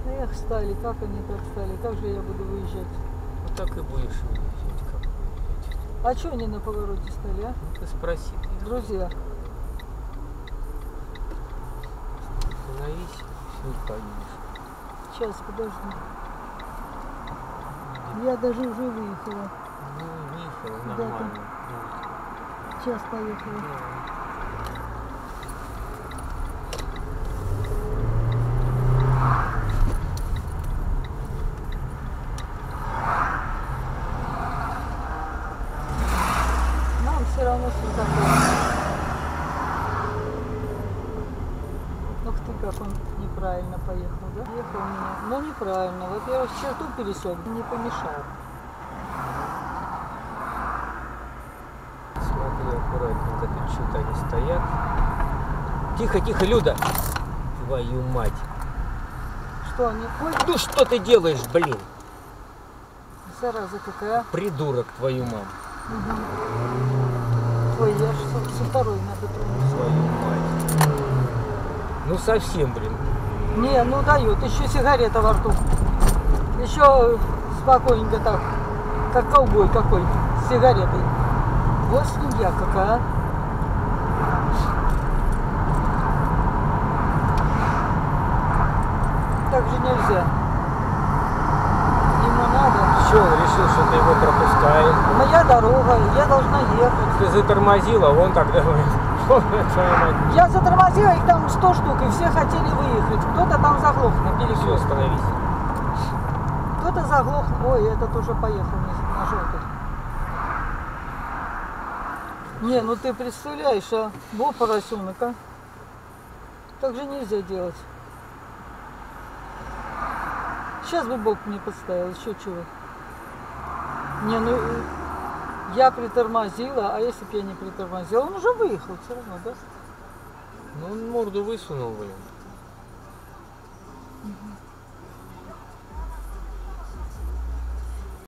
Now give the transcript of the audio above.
Эх, стали, как они так стали, как же я буду выезжать? Вот так и будешь выезжать, как выезжать. А что они на повороте стали, а? Ну ты спроси. Друзья, Остановись, не поедешь. сейчас, подожди. Я даже уже выехала. Ну, выехала, Куда нормально. Сейчас поехала. Ну, Нам все равно светофор. Ух ты, как он неправильно поехал, да? Ехал меня. Ну, неправильно. Во-первых, черту пересек, не помешал. смотри аккуратненько, тут что-то они стоят. Тихо, тихо, Люда! Твою мать! Что они? Ой, Ну что ты делаешь, блин? зараза какая. Придурок, твою маму. Ой, я же со второй надо тронуть. Твою мать. Ну совсем, блин. Не, ну дает. Еще сигарета во рту. Еще спокойненько так, как ковбой какой, с сигаретой. Вот свинья какая. Так же нельзя. Ему надо. Че, он решил, что ты его пропускаешь? Моя дорога, я должна ехать. Ты затормозила, вон так давай. Твою мать. Я затормозила, их там 100 штук, и все хотели выехать. Кто-то там заглох на Все, перекрестке. остановись. Кто-то заглох. Ой, этот уже поехал на желтый. Не, ну ты представляешь, а? Во поросенок, а? Так же нельзя делать. Сейчас бы Бог мне подставил, еще чего. Не, ну я притормозила, а если бы я не притормозила, он уже выехал все равно, да? Ну он морду высунул, блин.